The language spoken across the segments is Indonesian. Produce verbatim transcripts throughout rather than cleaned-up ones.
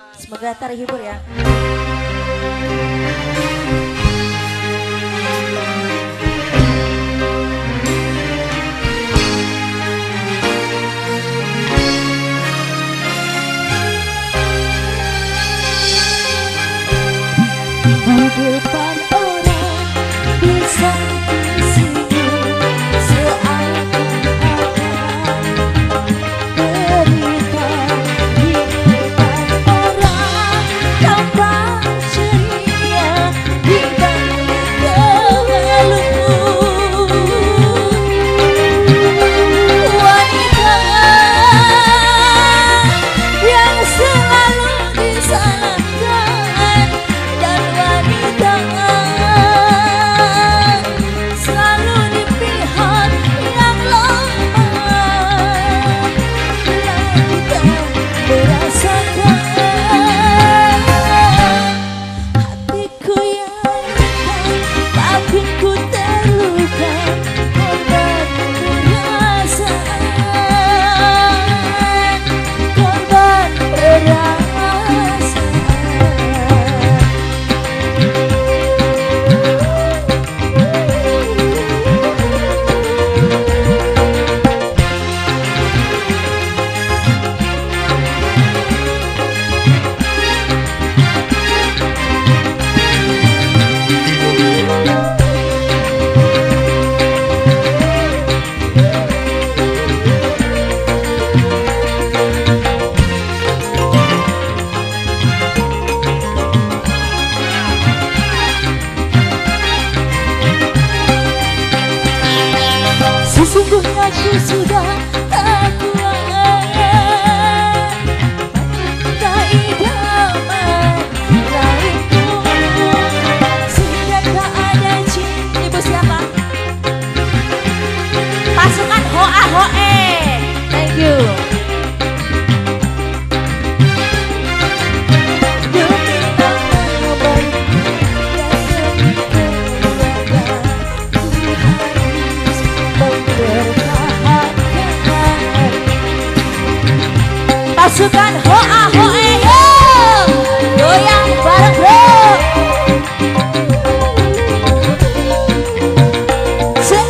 Semoga terhibur ya. Di depan orang bisa tersinggung seakan-akan berita. Di depan orang tampak ceria, di balik keluh. Wanita yang selalu disalahkan, dan wanita selalu di pihak yang lemah. Bila kita merasakan hatiku yang luka, batinku terluka, korban perasaan, korban perasaan. Sesungguhnya ku sudah tak kuat tak idaman lainku, sehingga tak ada cinta. Ibu siapa? Pasukan Hoa Hoe. Thank you. Demi nama baik dan demi keluarga, ku harus mempertahankan. Pasukan Hoa Hoe, yo goyang bareng bro. Se-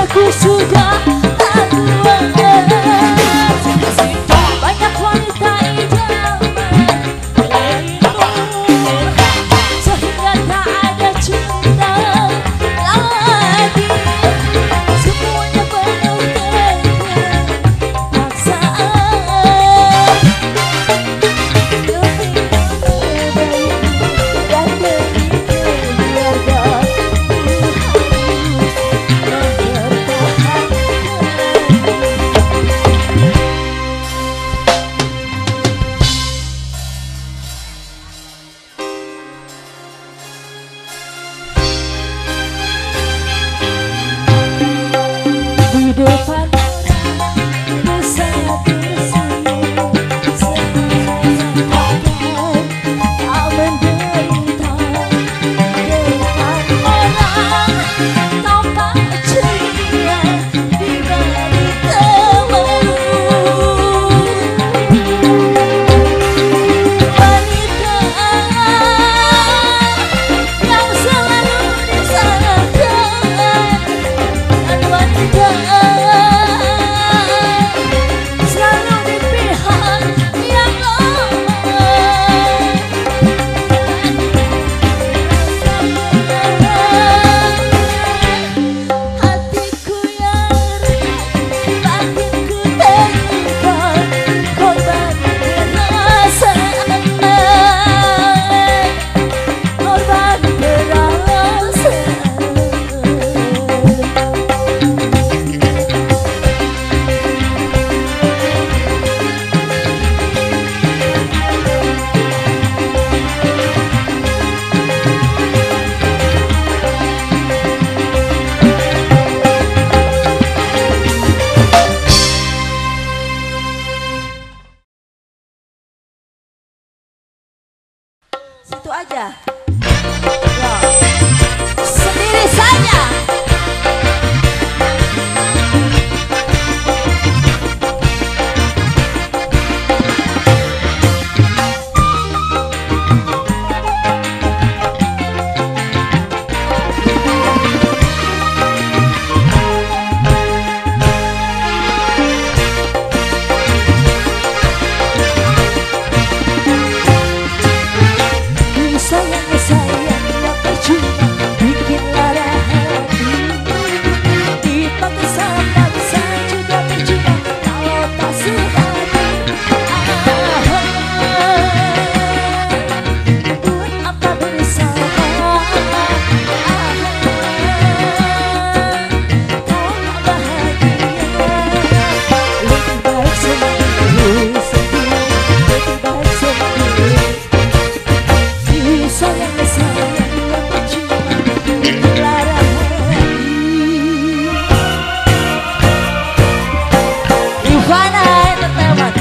aku sudah haluan. Banyak wanita idaman melindungi, sehingga tak ada cinta lagi. Semuanya penuh dengan paksaan. Demi kebaikan dan demi keluarga, di depan bisa tersenyum, seakan tak menderita dengan orang tampak ceria di balik kemelut. Wanita yang selalu disalahkan, dan wanita selalu di pihak yang lemah. Hatiku yang retak, batinku terluka, korban perasaan, korban perasaan. Situ aja. Ya. Sendiri saja. Sayang sayang yang percuma bikin lara hati, dipaksa-paksa juga percuma kalau tak sehati. Buat apa bersama, kau tak bahagia. Lebih baik sendiri, sendiri, lebih baik sendiri. Sayang sayang yang percuma lara hati. Ivana Entertainment.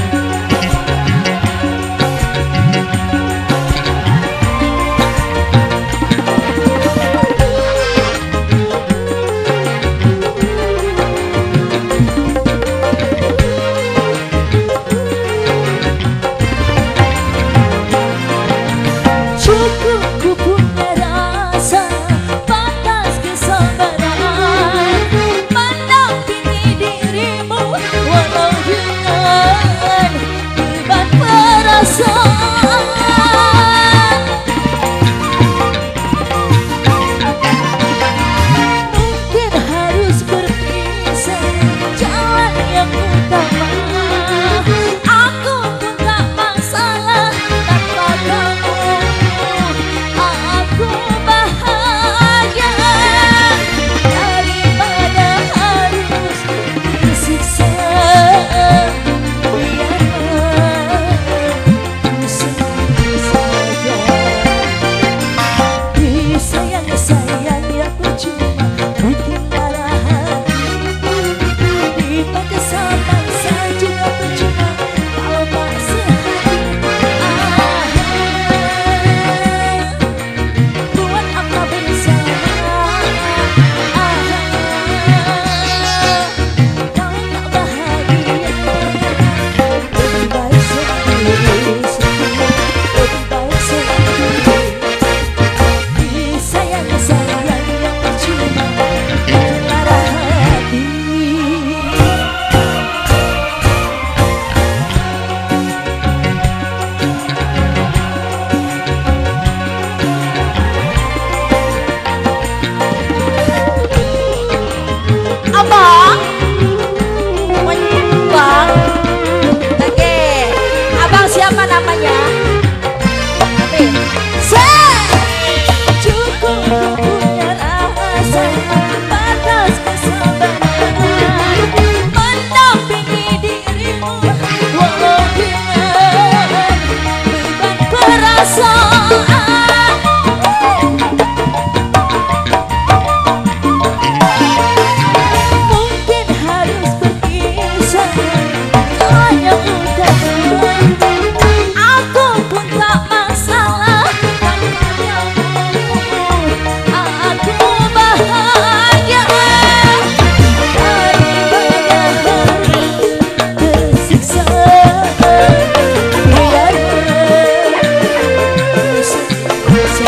Cukup ku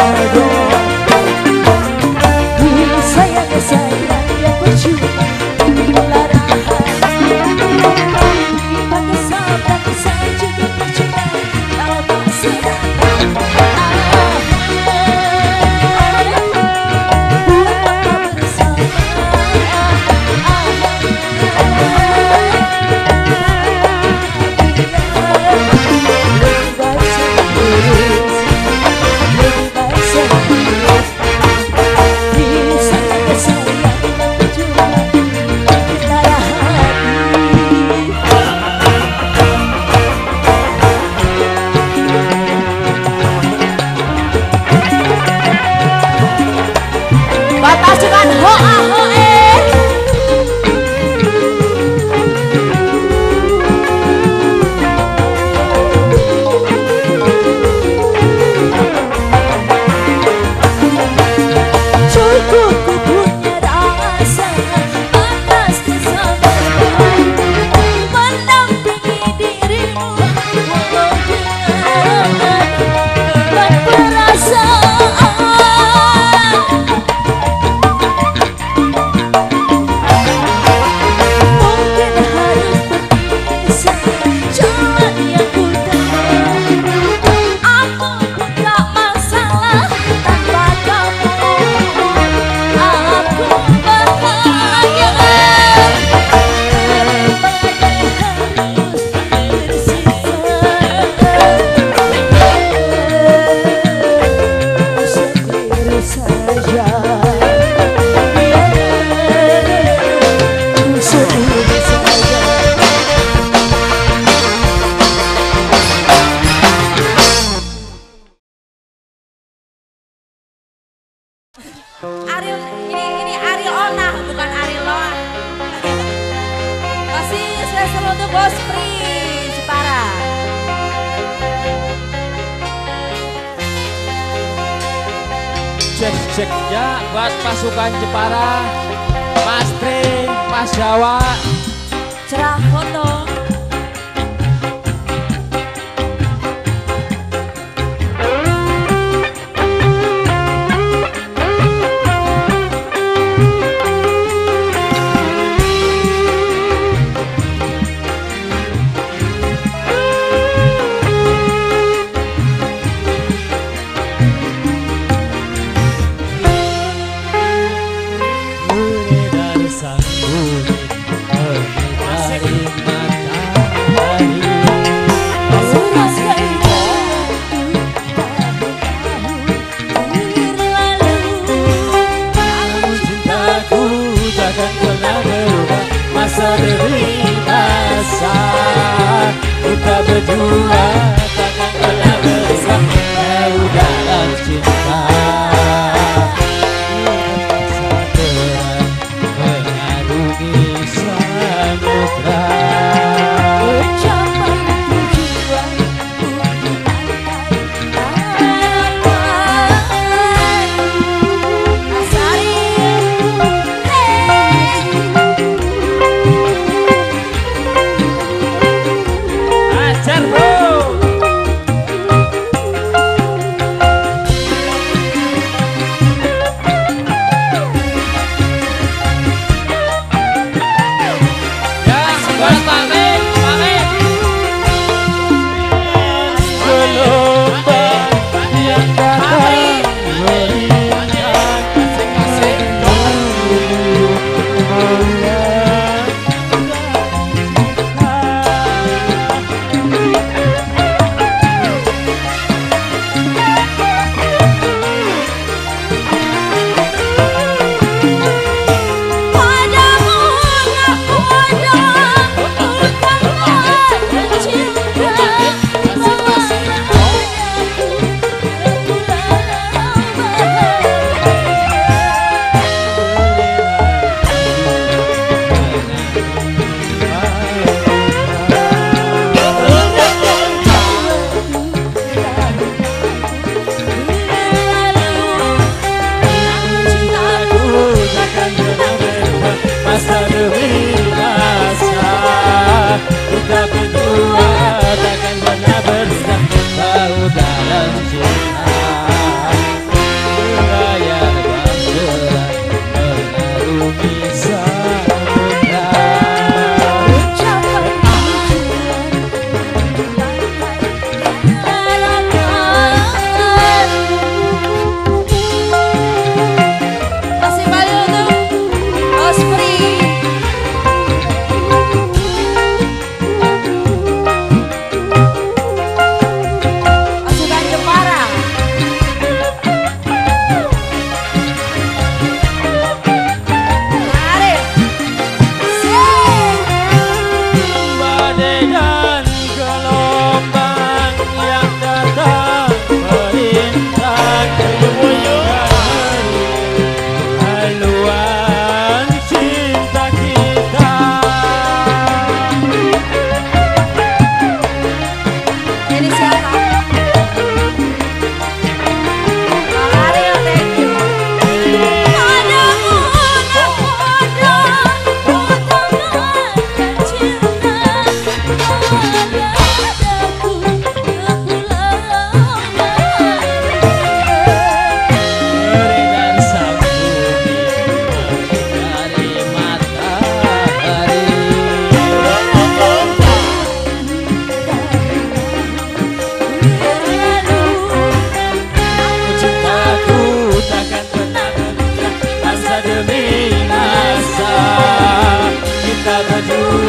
Ariel, ini ini Ariel Ona, bukan Ariel Noah. Masih spesial untuk Bos Pri Jepara. Cek cek ya buat pasukan Jepara, Mas Tri, Mas Jawa. Cerah foto. Kita berdua takkan pernah berpisah jauh dalam cinta. Terang mengarungi samudra. Ucapan tujuan untuk pantai Asari. Ajar bro.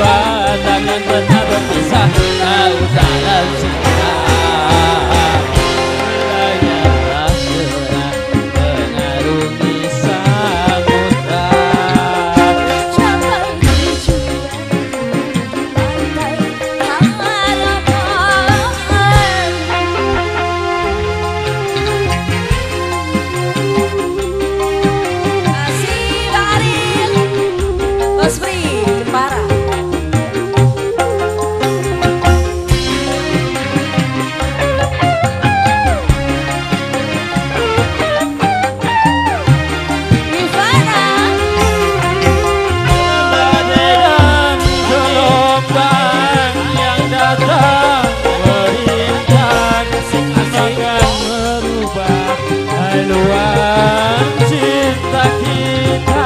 berdua takkan pernah berpisah kau dalam cinta. Layarlah cerah mengarungi samudra. Capai tujuan pantai harapan. Kasih Baril Osbri Jepara. Ivana Bagaikan gelombang yang datang berimbang akan merubah haluan cinta kita.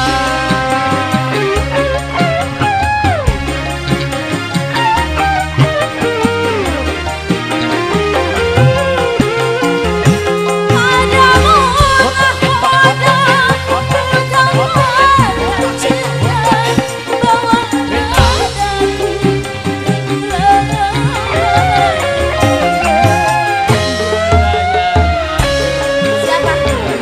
padamu nahoda pertemuan cinta bawa nadaku siapa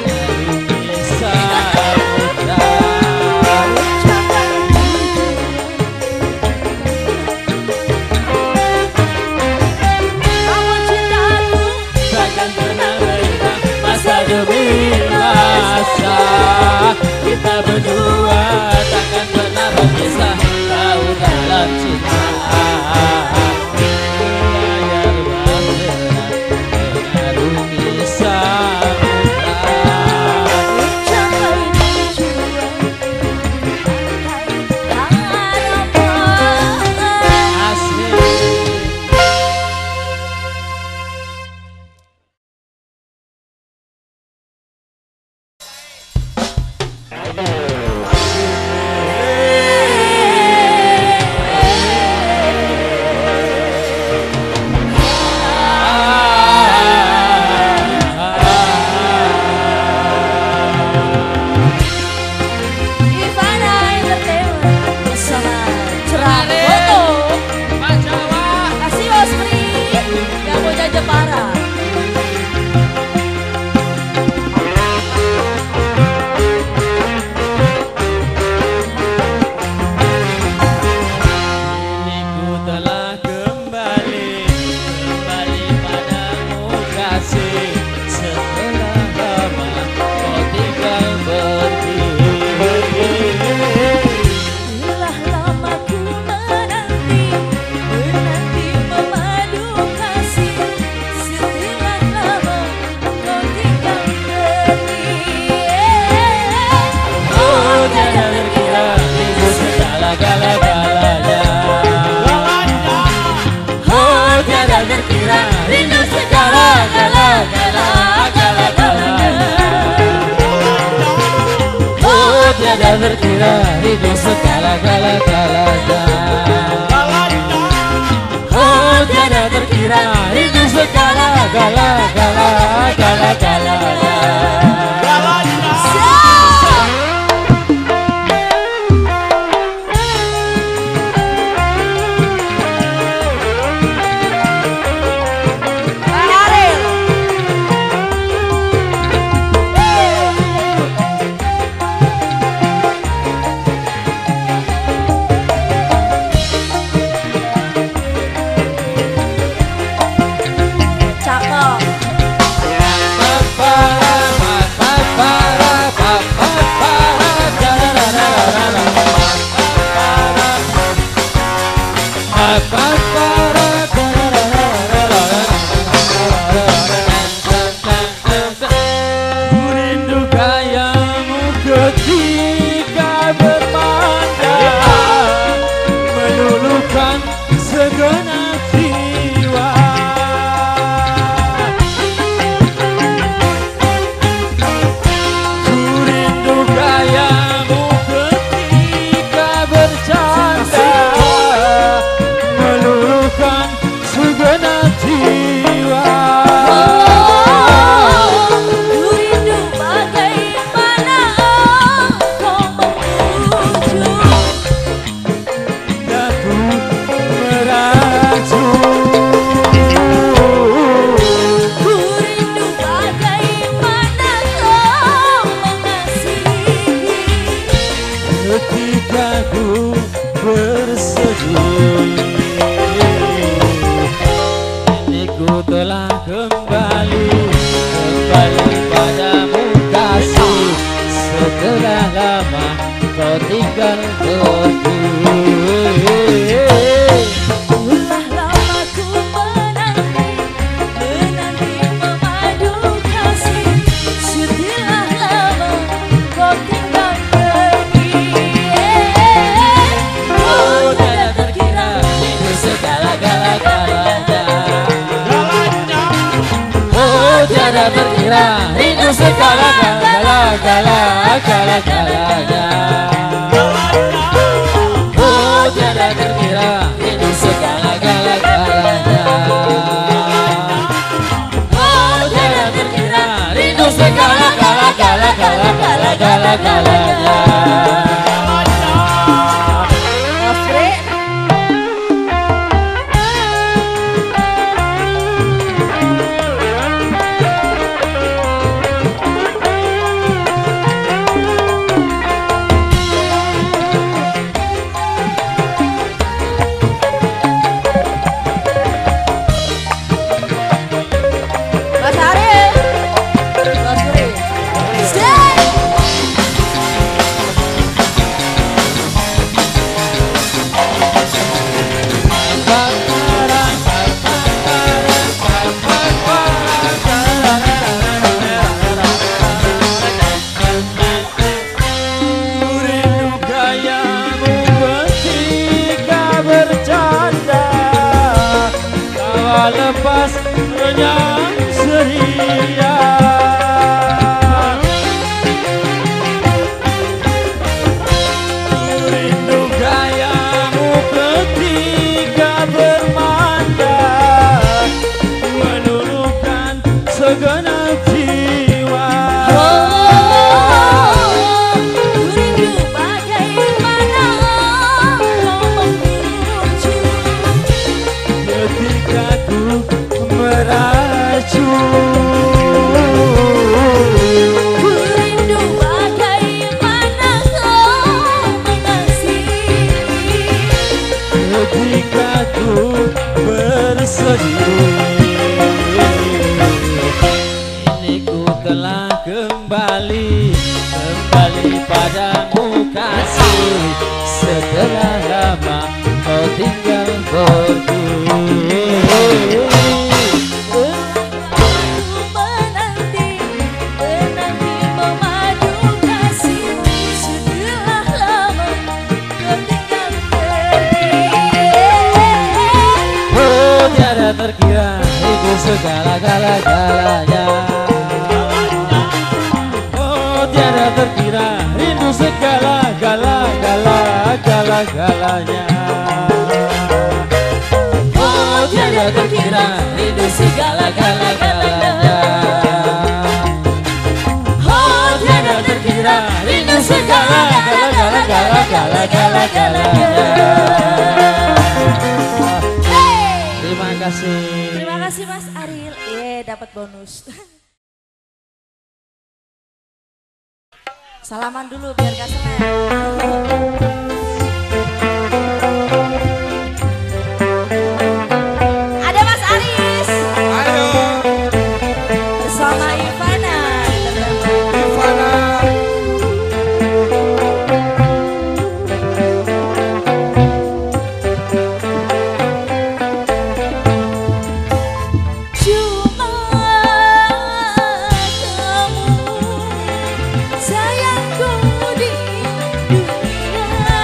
kamu cintaku Takkan pernah berubah masa demi masa. Kita berdua takkan pernah berpisah kau dalam cinta. Layarlah cerah mengarungi samudra. capai tujuan pantai harapan. Asik. Ivana Entertainment bersama Cerah Foto. Pak Jawa. Kasih Osbri yang punya Jepara. Kini ku telah kembali, kembali padamu kasih. Setelah lama kau tinggal pergi. Telah lama ku menanti, menanti memadu kasih. Setelah lama kau tinggal pergi. Oh tiada terkira itu segala-gala-galanya. Oh tiada terkira rindu segala-gala-gala-gala-galanya. Oh tiada terkira rindu segala-gala-galanya. Oh tiada terkira rindu segala-gala-gala-gala-galanya. Cakep. Para tinggal pergi. Ulah lama ku menanti, menanti memadu kasih. Sudahlah lama kau tinggal pergi. Oh tiada terkira itu segala-gala-galanya. Oh tiada terkira itu segala-gala-gala-gala-galanya. Oh tiada terkira itu segala-gala-galanya. Oh tiada terkira itu segala-gala-gala-gala-gala-galanya. Mas Ariel, Mas Puri, stay. Rindu gayamu ketika bercanda, tawa lepas renyah ceria. Rindu gayamu ketika bermanda, meluluhkan segenap jiwa. Oh, rindu bagaimana kau memuju. Ketika ku meracun, Ku rindu bagaimana kau mengasihi. ketika ku bersedih, ini ku telah kembali, kembali padamu kasih. Setelah lama kau tinggal pergi. Ku menanti, menanti memadu kasih. Sudahlah lama kau tinggal pergi. Oh tiada terkira itu segala-gala-galanya. Oh tiada terkira rindu segala-gala-gala-gala-galanya. Oh tiada terkira rindu segala-gala-galanya. Oh tiada terkira rindu segala-gala-gala-gala-gala-galanya. Terima kasih. Terima kasih Mas Ariel. Ye, dapat bonus. Salaman dulu biar gak senang. Ada Mas Aris. Ayo Bersama Ivana. Ivana. Cuma kamu sayangku di dunia.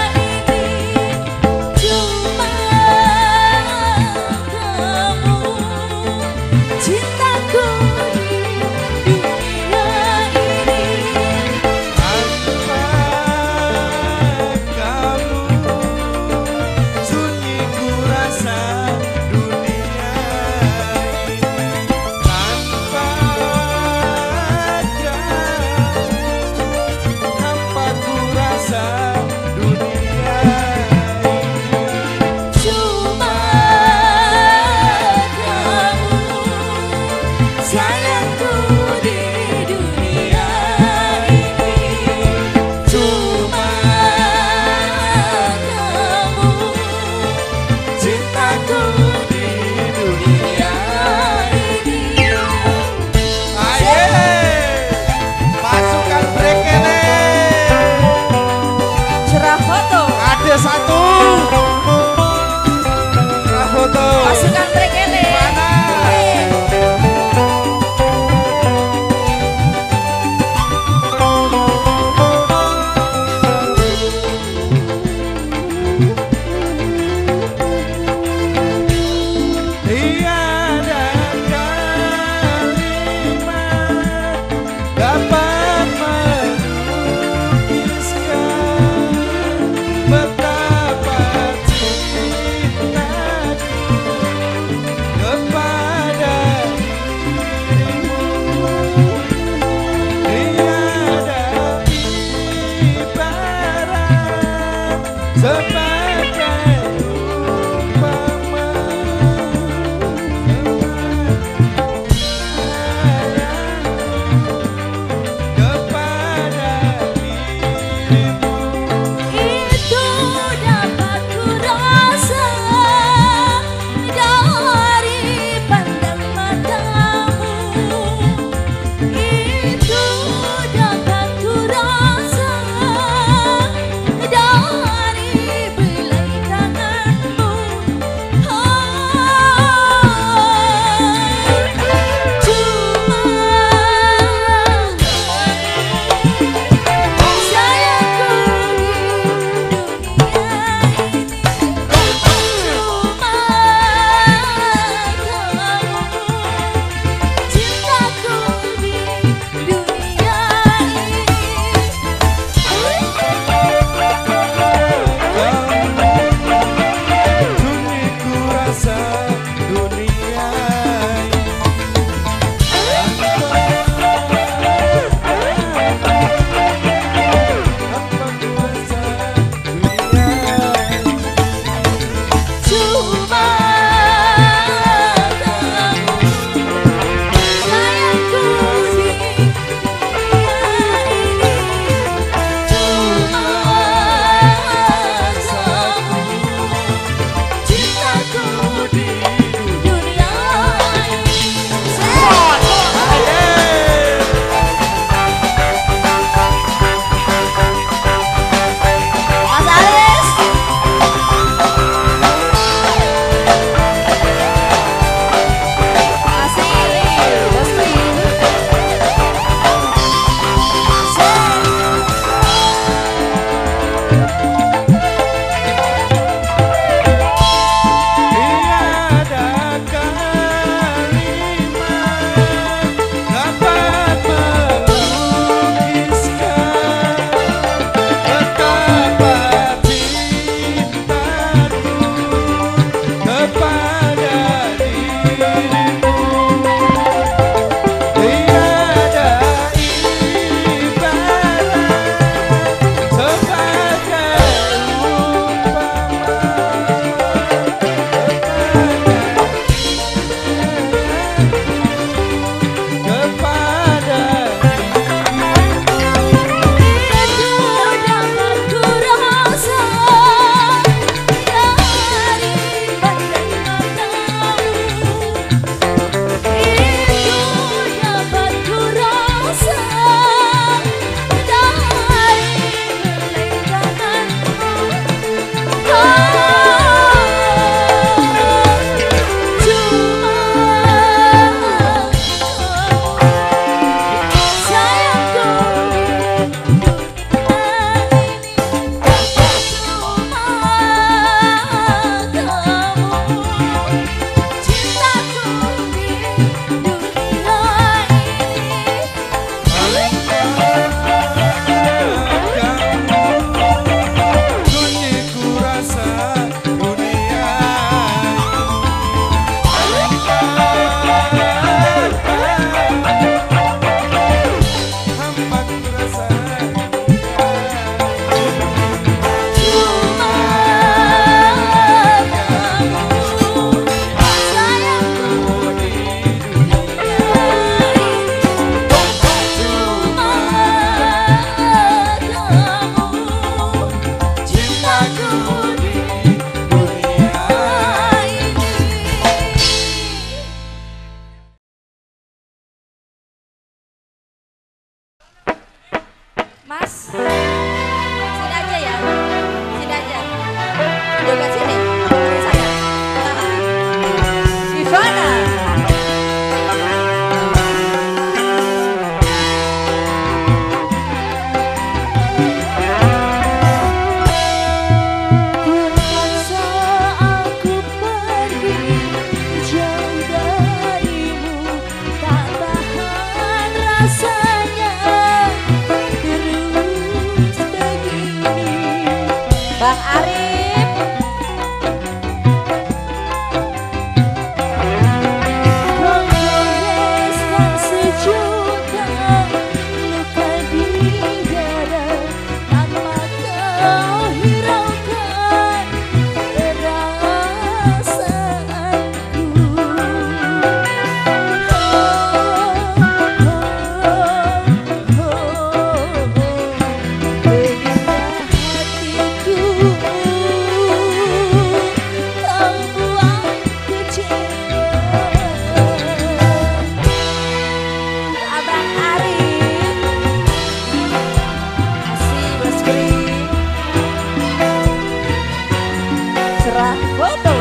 Mas, sini aja ya, sini aja. Dekat sini, temenin saya. Ivana. Terpaksa aku pergi jauh darimu, tak tahan rasanya terus begini. Bang Arif, kau goreskan sejuta luka di dada, tanpa kau hiraukan perasaanku. Foto.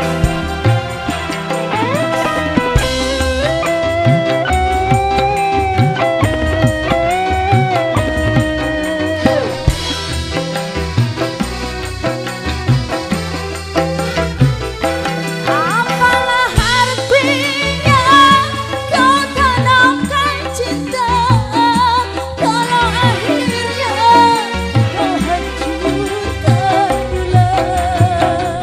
Apalah artinya kau tanamkan cinta kalau akhirnya kau hancurkan bulan.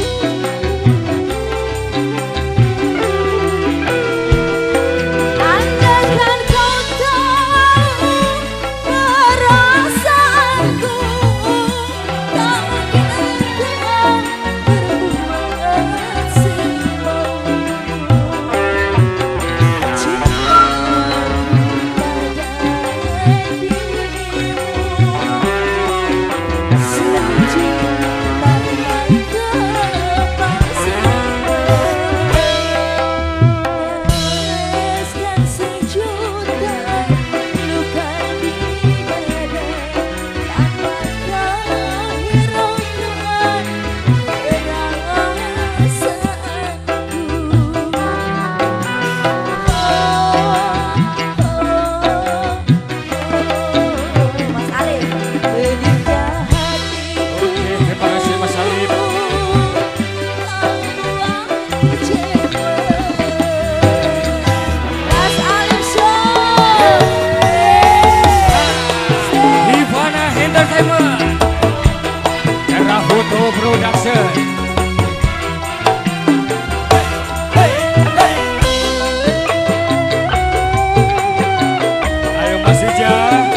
Andaikan kau tahu perasaanku, tak mungkin engkau berbuat semau. Cintaku pada dirimu suci tanpa kepaksaan. Goreskan sejuta luka di dada, tanpa kau hiraukan perasaanku. Mas Alif, beningkah hatiku, Terima kasih Mas Alif. kau buat kecewa. Mas Alif Show. Ivana Entertainment, Era Foto Production. Ayo Mas Ija.